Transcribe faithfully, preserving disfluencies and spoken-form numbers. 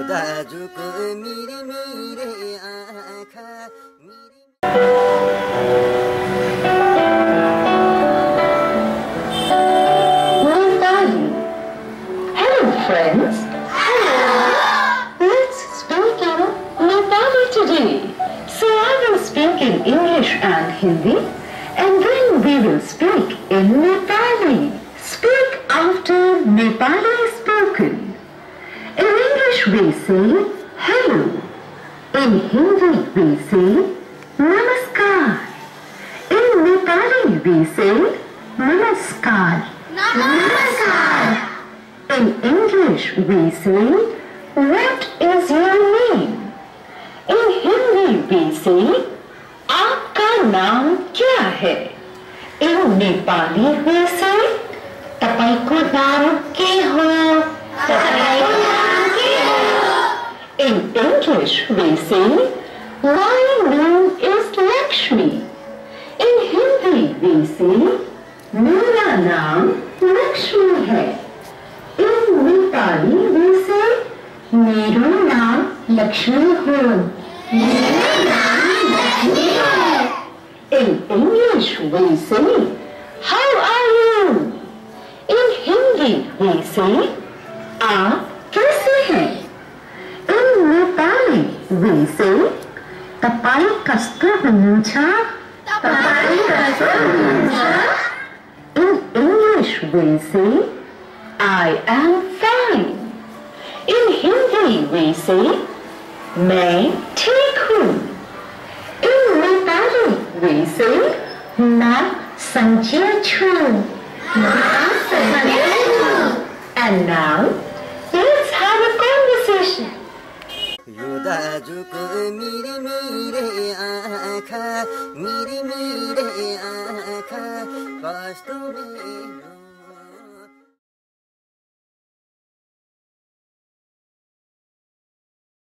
Hello friends. Let's speak in Nepali today. So I will speak in English and Hindi, and then we will speak in Nepali. Speak after Nepali spoken. In English we say hello. In Hindi we say namaskar. In Nepali we say namaskar. Namaskar. In English we say, what is your name? In Hindi we say, आपका नाम क्या है? In Nepali we say, तपाईको नाम के हो? तपाईको नाम के हो? In English we say, my name is Lakshmi. In Hindi we say, मेरा नाम लक्ष्मी है. In Nepali we say, मेरो नाम लक्ष्मी हो. मेरा नाम लक्ष्मी है. In English we say, how are you? In Hindi we say, आप कैसे हैं? In Nepali we say, तपाईं कस्तो हुनुहुन्छ? तपाईं कस्तो हुनुहुन्छ? In English we say, I am fine. In Hindi we say, मैं ठीक हूँ. In Nepali we say, मैं सन्चै छु. मैं सन्चै छु. And now, let's have a conversation. यो दाजुको मिरी मिरे आँखा, मिरी मिरे आँखा, कस्तो मेरो